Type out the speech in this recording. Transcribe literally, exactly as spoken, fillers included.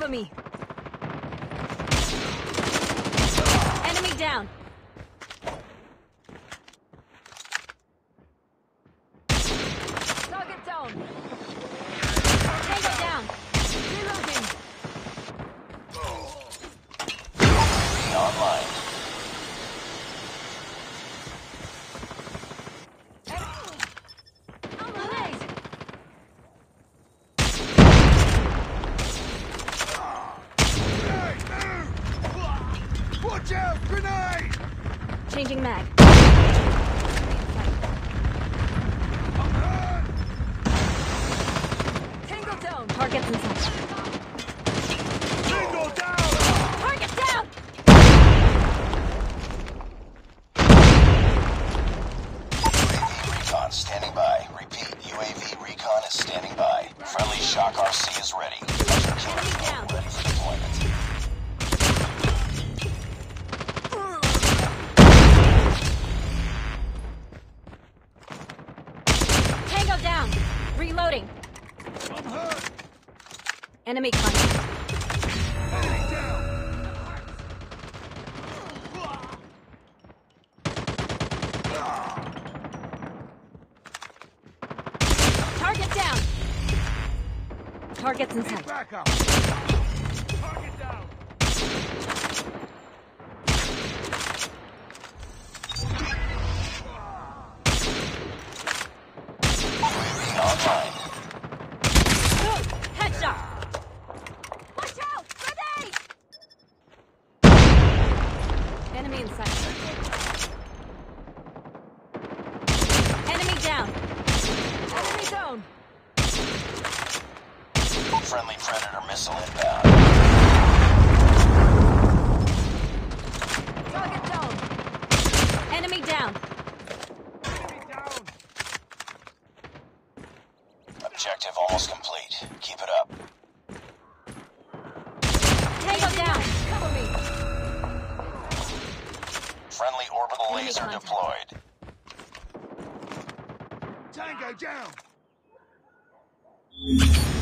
me. Enemy down. Target down. Tango down. Reloading. Online. Watch out! Grenade! Changing mag. Tango down. Targets in sight. Tango down! Target down. U A V recon standing by. Repeat, U A V recon is standing by. Friendly Shock R C is ready. Measure killer drone ready for deployment. Tango down. Reloading. I'm hurt! Enemy contact. Enemy down! Target down. Targets in sight. Back up! Target down! Online. Headshot. Watch out! Grenade! Enemy in sight. Enemy down. Enemy down. Friendly Predator missile inbound. Target down. Enemy down. Enemy down! Objective almost complete. Keep it up. Tango down. Cover me. Friendly orbital Enemy laser contact. deployed. Tango down!